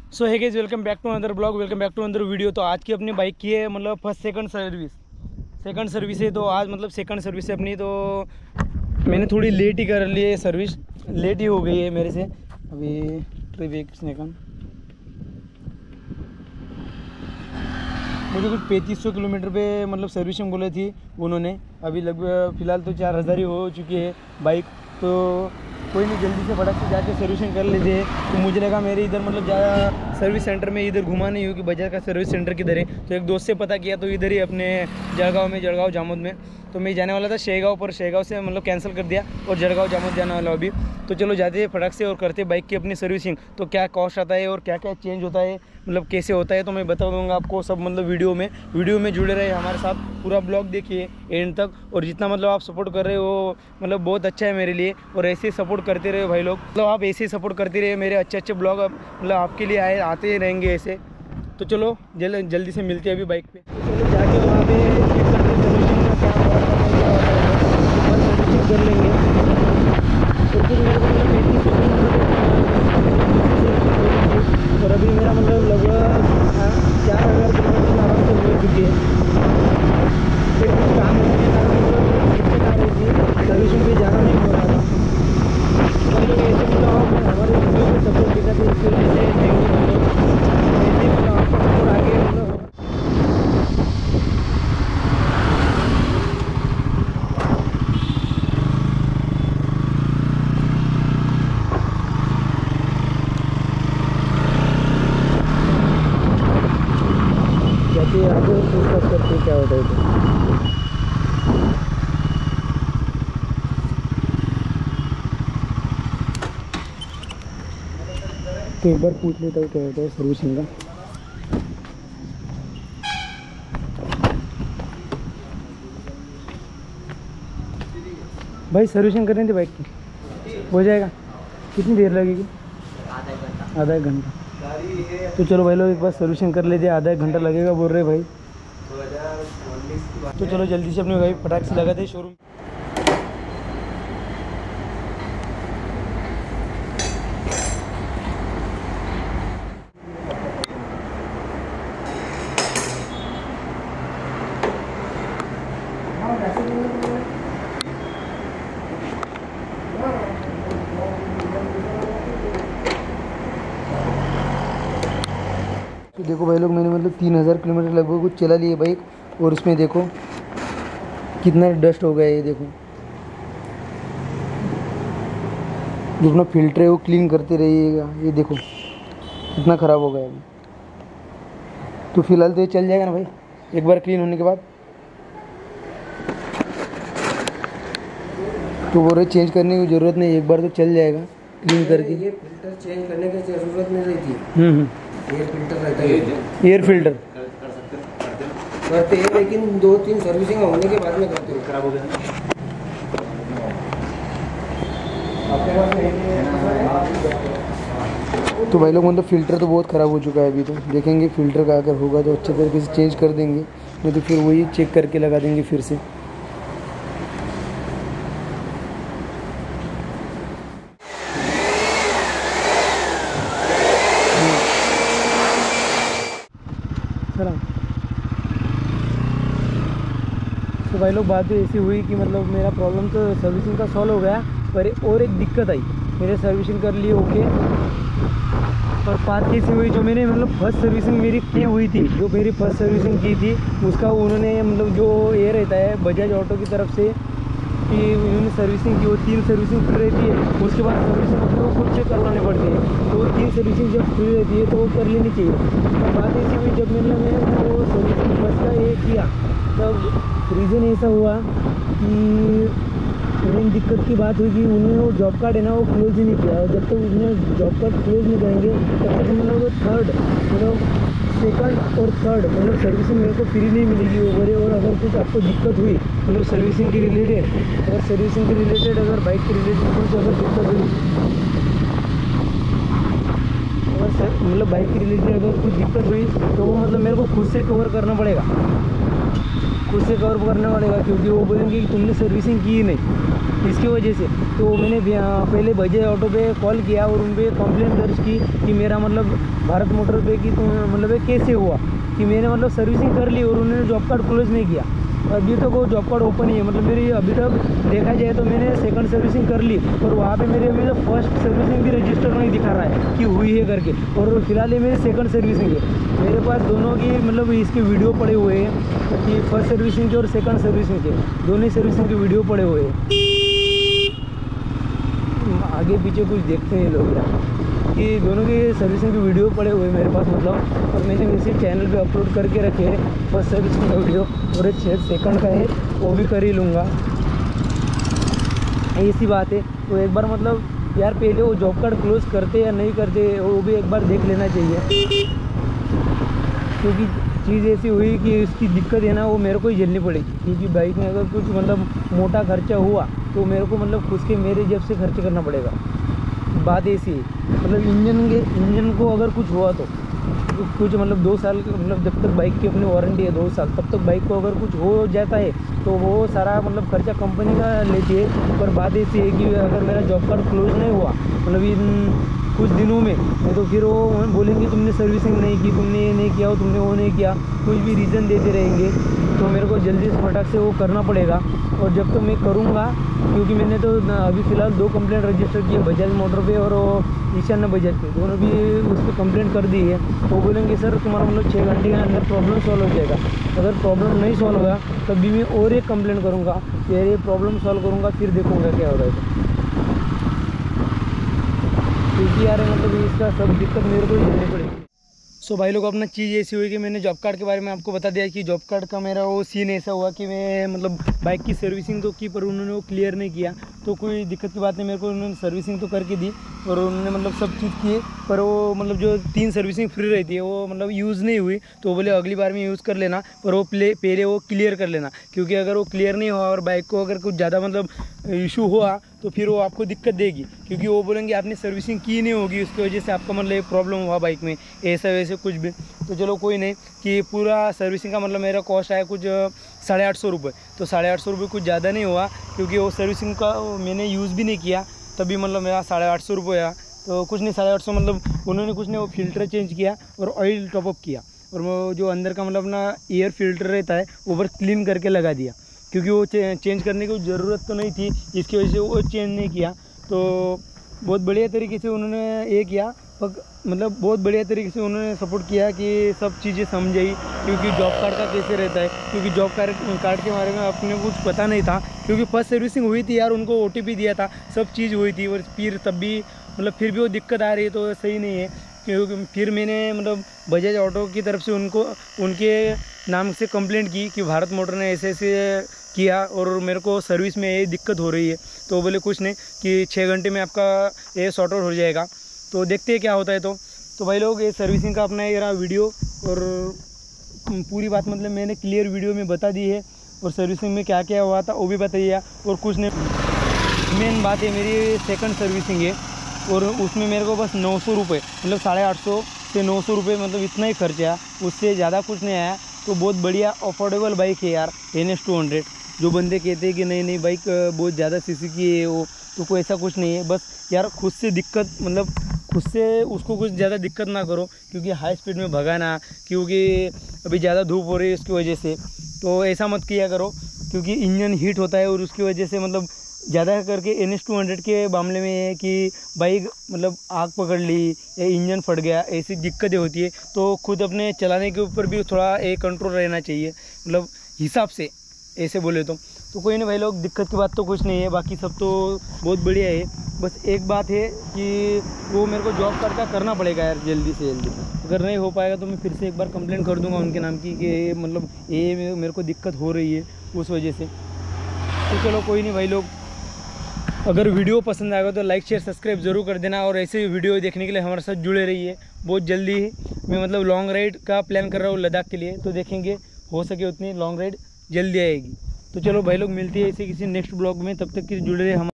So hi guys, welcome back to another blog, welcome back to another video. तो आज की अपनी bike की है मतलब फर्स्ट सेकंड सर्विस है। तो आज मतलब सेकंड सर्विस है अपनी। तो मैंने थोड़ी लेट ही कर ली है, सर्विस लेट ही हो गई है मेरे से। अभी ट्रिप सेकंड मुझे कुछ 3500 किलोमीटर पे मतलब सर्विसिंग बोली थी उन्होंने। अभी लगभग फ़िलहाल तो 4000 ही हो चुकी है बाइक। तो कोई नहीं, जल्दी से फटाक से जाके सर्विसिंग कर लेते हैं। तो मुझे लगा मेरे इधर मतलब ज़्यादा सर्विस सेंटर में इधर घुमा नहीं हो कि बजाज का सर्विस सेंटर किधर है। तो एक दोस्त से पता किया तो इधर ही अपने जळगांव जामोद में। तो मैं जाने वाला था शेगांव, पर शेगांव से मतलब कैंसिल कर दिया और जळगांव जामोद जाने वाला अभी। तो चलो जाते हैं फटाक से और करते बाइक की अपनी सर्विसिंग। तो क्या कॉस्ट आता है और क्या क्या चेंज होता है, मतलब कैसे होता है, तो मैं बता दूंगा आपको सब। मतलब वीडियो में जुड़े रहे हमारे साथ, पूरा ब्लॉग देखिए एंड तक। और जितना मतलब आप सपोर्ट कर रहे हो मतलब बहुत अच्छा है मेरे लिए। और ऐसे ही सपोर्ट करते रहे भाई लोग, मतलब आप ऐसे ही सपोर्ट करते रहे। मेरे अच्छे ब्लॉग मतलब आपके लिए आते रहेंगे ऐसे। तो चलो जल्दी से मिलते हैं अभी बाइक पे। तो चलो जाके वहाँ पे चेक करते हैं सर्विसिंग का क्या कर लेंगे। तो फिर मेरे को मतलब 3500 और अभी मेरा मतलब लगभग 4000 किलोमीटर आराम से हो चुकी है। फिर कुछ काम होने के कारण मतलब दिक्कत आ रही थी, सर्विसिंग पे जाना नहीं हो रहा था। मतलब ऐसे मतलब हमारे वीडियो को सपोर्ट दिखाते हैं, इसके वजह से थैंक यू। ऐसे मतलब आपका सपोर्ट आगे मतलब जाते आगे और पूछताछ करते क्या होता है। तो एक बार पूछ लेता हूँ क्या होता है सर्विसिंग का। भाई सर्विसिंग करनी थी बाइक की, हो जाएगा? कितनी देर लगेगी? आधा एक घंटा। तो चलो भाई लोग एक बार सर्विसिंग कर लेते, आधा एक घंटा लगेगा बोल रहे भाई। तो चलो जल्दी से अपने भाई फटाक से लगाते शोरूम। तो देखो भाई लोग, मैंने मतलब 3000 किलोमीटर लगभग कुछ चला ली है बाइक। और इसमें देखो कितना डस्ट हो गया है। ये देखो जो अपना फिल्टर है वो क्लीन करते रहिएगा। ये देखो कितना ख़राब हो गया है। तो फिलहाल तो ये चल जाएगा ना भाई, एक बार क्लीन होने के बाद। तो वो चेंज करने की ज़रूरत नहीं, एक बार तो चल जाएगा क्लीन करके। ये फिल्टर चेंज करने की ज़रूरत नहीं रहती। एयर फिल्टर रहता है, एयर फिल्टर करते हैं, लेकिन 2-3 सर्विसिंग होने के बाद में करते हैं। खराब हो गया तो भाई लोग मतलब फ़िल्टर तो बहुत ख़राब हो चुका है। अभी तो देखेंगे फ़िल्टर का अगर होगा तो अच्छे तरीके से चेंज कर देंगे, नहीं तो फिर वही चेक करके लगा देंगे फिर से। तो भाई लोग बात तो ऐसी हुई कि मतलब मेरा प्रॉब्लम तो सर्विसिंग का सॉल्व हो गया, पर और एक दिक्कत आई। मेरे सर्विसिंग कर लिए ओके, पर बात कैसी हुई, जो मैंने मतलब फर्स्ट सर्विसिंग मेरी की हुई थी, जो मेरी फर्स्ट सर्विसिंग की थी उसका उन्होंने मतलब जो ये रहता है बजाज ऑटो की तरफ से कि उन्होंने सर्विसिंग की, वो 3 सर्विसिंग फ्री रहती है। उसके बाद सर्विसिंग अपने को खुद से करवाने पड़ते हैं। तो 3 सर्विसिंग जब फ्री रहती है तो वो कर लेनी चाहिए। तो बात ऐसी हुई, जब मैंने वो सर्विसिंग फर्स्ट का ये किया तब रीज़न ऐसा हुआ कि मेन दिक्कत की बात हुई कि उन्होंने वो जॉब कार्ड है ना वो क्लोज ही नहीं किया। और जब तक उसने जॉब कार्ड क्लोज नहीं करेंगे तब तक मतलब सेकंड और थर्ड मतलब सर्विसिंग मेरे को फ्री नहीं मिलेगी वो बोले। और अगर कुछ आपको दिक्कत हुई मतलब सर्विसिंग के रिलेटेड, अगर बाइक के रिलेटेड कुछ अगर दिक्कत हुई, मतलब बाइक के रिलेटेड अगर कुछ दिक्कत हुई तो वो मतलब मेरे को खुद से कवर करना पड़ेगा, क्योंकि वो बोलेंगे कि तुमने सर्विसिंग की ही नहीं। इसकी वजह से। तो मैंने पहले बजाज ऑटो पे कॉल किया और उन पर कंप्लेंट दर्ज की कि मेरा मतलब भारत मोटर पे कि मतलब ये कैसे हुआ कि मैंने मतलब सर्विसिंग कर ली और उन्होंने जॉब कार्ड क्लोज नहीं किया। अभी तक वो जॉब कार्ड ओपन ही है, मतलब मेरी अभी तक देखा जाए तो मैंने सेकंड सर्विसिंग कर ली और वहाँ पे मेरे फर्स्ट सर्विसिंग भी रजिस्टर नहीं दिखा रहा है कि हुई है करके, और फिलहाल ये मेरी सेकंड सर्विसिंग है। मेरे पास दोनों की मतलब इसके वीडियो पड़े हुए हैं कि फर्स्ट सर्विसिंग के और सेकंड सर्विसिंग के, दोनों ही सर्विसिंग के वीडियो पड़े हुए हैं। आगे पीछे कुछ देखते हैं लोग यार कि दोनों के सर्विसिंग के वीडियो पड़े हुए मेरे पास मतलब, और मैंने इसी चैनल पे अपलोड करके रखे हैं फर्स्ट सर्विसिंग का वीडियो, और एक 6 सेकंड का है वो भी कर ही लूँगा, ऐसी बात है। तो एक बार मतलब यार पहले वो जॉब कार्ड क्लोज करते या नहीं करते वो भी एक बार देख लेना चाहिए, क्योंकि चीज़ ऐसी हुई कि उसकी दिक्कत है ना वो मेरे को ही झेलनी पड़ेगी, क्योंकि बाइक में अगर कुछ मतलब मोटा खर्चा हुआ तो मेरे को मतलब खुद के मेरे जेब से खर्च करना पड़ेगा। बात ऐसी है मतलब इंजन को अगर कुछ हुआ तो कुछ मतलब 2 साल मतलब जब तक बाइक की अपनी वारंटी है 2 साल, तब तक बाइक को अगर कुछ हो जाता है तो वो सारा मतलब खर्चा कंपनी का लेती है। पर बात ऐसी है कि अगर मेरा जॉब कार्ड क्लोज नहीं हुआ मतलब इन कुछ दिनों में तो फिर वो बोलेंगे तुमने सर्विसिंग नहीं की, तुमने ये नहीं किया, तुमने वो नहीं किया, कुछ भी रीज़न देते रहेंगे। तो मेरे को जल्दी से फटाक से वो करना पड़ेगा, और जब तो मैं करूँगा, क्योंकि मैंने तो अभी फ़िलहाल 2 कंप्लेंट रजिस्टर की है, बजाज मोटर पे और ईशान्य बजाज पे, दोनों भी उस पर कंप्लेंट कर दी है। वो बोलेंगे सर तुम्हारा मतलब 6 घंटे के अंदर प्रॉब्लम सॉल्व हो जाएगा। अगर प्रॉब्लम नहीं सॉल्व होगा तभी मैं और एक कंप्लेंट करूँगा, फिर ये प्रॉब्लम सॉल्व करूँगा, फिर देखूँगा क्या हो रहा है। क्योंकि यार मतलब इसका सब दिक्कत मेरे को ही झेलनी पड़ेगी। सो भाई लोग अपना चीज़ ऐसी हुई कि मैंने जॉब कार्ड के बारे में आपको बता दिया कि जॉब कार्ड का मेरा वो सीन ऐसा हुआ कि मैं मतलब बाइक की सर्विसिंग तो की पर उन्होंने वो क्लियर नहीं किया। तो कोई दिक्कत की बात नहीं, मेरे को उन्होंने सर्विसिंग तो करके दी और उन्होंने मतलब सब चीज़ की, पर वो मतलब जो 3 सर्विसिंग फ्री रहती है वो मतलब यूज़ नहीं हुई। तो बोले अगली बार में यूज़ कर लेना, पर वो पहले वो क्लियर कर लेना, क्योंकि अगर वो क्लियर नहीं हुआ और बाइक को अगर कुछ ज़्यादा मतलब इशू हुआ तो फिर वो आपको दिक्कत देगी, क्योंकि वो बोलेंगे आपने सर्विसिंग की नहीं होगी, उसकी वजह से आपका मतलब प्रॉब्लम हुआ बाइक में, ऐसा वैसे कुछ भी। तो चलो कोई नहीं कि पूरा सर्विसिंग का मतलब मेरा कॉस्ट आया कुछ 850 रुपये। तो 850 रुपये कुछ ज़्यादा नहीं हुआ, क्योंकि वो सर्विसिंग का मैंने यूज़ भी नहीं किया, तभी मतलब मेरा 850 रुपये आया। तो कुछ नहीं 850 मतलब उन्होंने कुछ नहीं, वो फिल्टर चेंज किया और ऑयल टॉपअप किया, और वो जो अंदर का मतलब अपना एयर फिल्टर रहता है ऊपर क्लीन करके लगा दिया, क्योंकि वो चेंज करने की ज़रूरत तो नहीं थी, इसकी वजह से वो चेंज नहीं किया। तो बहुत बढ़िया तरीके से उन्होंने ये किया, मतलब बहुत बढ़िया तरीके से उन्होंने सपोर्ट किया कि सब चीज़ें समझाई, क्योंकि जॉब कार्ड का कैसे रहता है, क्योंकि जॉब कार्ड के बारे में अपने कुछ पता नहीं था, क्योंकि फर्स्ट सर्विसिंग हुई थी यार, उनको OTP दिया था, सब चीज़ हुई थी, और फिर तब भी मतलब फिर भी वो दिक्कत आ रही है, तो सही नहीं है। क्योंकि फिर मैंने मतलब बजाज ऑटो की तरफ से उनके नाम से कंप्लेंट की कि भारत मोटर ने ऐसे किया और मेरे को सर्विस में ये दिक्कत हो रही है। तो बोले कुछ नहीं कि 6 घंटे में आपका ये सॉर्ट आउट हो जाएगा। तो देखते हैं क्या होता है। तो भाई लोग ये सर्विसिंग का अपना ये रहा वीडियो, और पूरी बात मतलब मैंने क्लियर वीडियो में बता दी है, और सर्विसिंग में क्या क्या हुआ था वो भी बताइए। और कुछ नहीं, मेन बात है मेरी सेकंड सर्विसिंग है, और उसमें मेरे को बस 900 रुपये मतलब 850 से 900 रुपये मतलब इतना ही खर्च आया, उससे ज़्यादा कुछ नहीं आया। तो बहुत बढ़िया अफोर्डेबल बाइक है यार NS 200। जो बंदे कहते हैं कि नहीं बाइक बहुत ज़्यादा CC की है वो, तो कोई ऐसा कुछ नहीं है। बस यार खुद से दिक्कत मतलब खुद से उसको कुछ ज़्यादा दिक्कत ना करो, क्योंकि हाई स्पीड में भगाना, क्योंकि अभी ज़्यादा धूप हो रही है उसकी वजह से, तो ऐसा मत किया करो, क्योंकि इंजन हीट होता है और उसकी वजह से मतलब ज़्यादा करके NS 200 के मामले में है कि बाइक मतलब आग पकड़ ली या इंजन फट गया, ऐसी दिक्कतें होती है। तो खुद अपने चलाने के ऊपर भी थोड़ा एक कंट्रोल रहना चाहिए, मतलब हिसाब से ऐसे बोले तो कोई नहीं भाई लोग, दिक्कत की बात तो कुछ नहीं है, बाकी सब तो बहुत बढ़िया है। बस एक बात है कि वो मेरे को जॉब कार्ड का करना पड़ेगा यार जल्दी से जल्दी, अगर नहीं हो पाएगा तो मैं फिर से एक बार कंप्लेंट कर दूंगा उनके नाम की कि मतलब ये मेरे को दिक्कत हो रही है उस वजह से। तो चलो कोई नहीं भाई लोग, अगर वीडियो पसंद आएगा तो लाइक शेयर सब्सक्राइब ज़रूर कर देना, और ऐसे वीडियो देखने के लिए हमारे साथ जुड़े रहिए। बहुत जल्दी ही मैं मतलब लॉन्ग राइड का प्लान कर रहा हूँ लद्दाख के लिए, तो देखेंगे हो सके उतनी लॉन्ग राइड जल्दी आएगी। तो चलो भाई लोग मिलती है ऐसे किसी नेक्स्ट ब्लॉग में, तब तक कि जुड़े रहे हम।